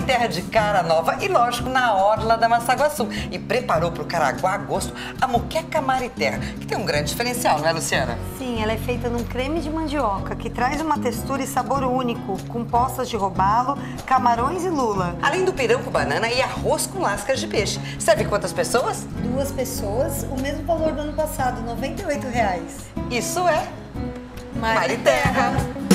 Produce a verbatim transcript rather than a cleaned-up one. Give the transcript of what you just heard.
Terra de cara nova e, lógico, na orla da Massaguaçu. E preparou para o Caraguá a gosto a moqueca Mariterra, que tem um grande diferencial, não é, Luciana? Sim, ela é feita num creme de mandioca, que traz uma textura e sabor único, com postas de robalo, camarões e lula. Além do pirão com banana e arroz com lascas de peixe. Serve quantas pessoas? Duas pessoas, o mesmo valor do ano passado, noventa e oito reais. Isso é Mariterra. Mariterra.